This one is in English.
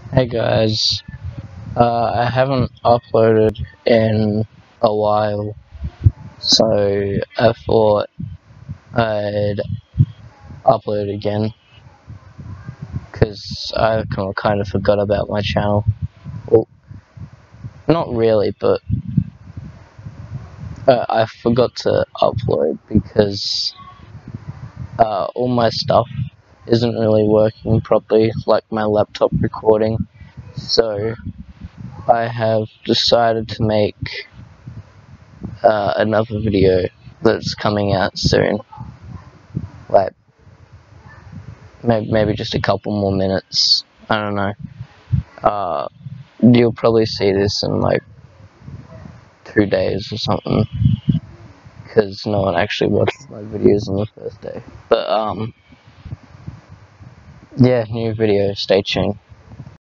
Hey guys, I haven't uploaded in a while, so I thought I'd upload again because I kind of forgot about my channel. Well, not really, but I forgot to upload because all my stuff isn't really working properly, like my laptop recording. So I have decided to make another video that's coming out soon. Like maybe just a couple more minutes. I don't know. You'll probably see this in like 2 days or something, because no one actually watches my videos on the first day. But yeah, new video. Stay tuned.